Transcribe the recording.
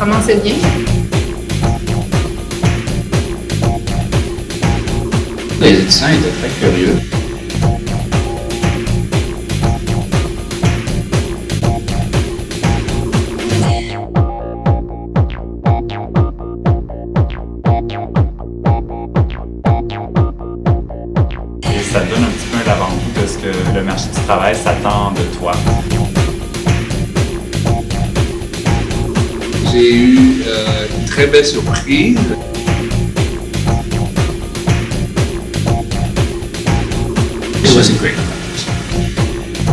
commençait bien. Les étudiants étaient très curieux. Et ça donne un petit peu un avant-goût de ce que le marché du travail s'attend de toi. J'ai eu une très belle surprise. It was a great conference.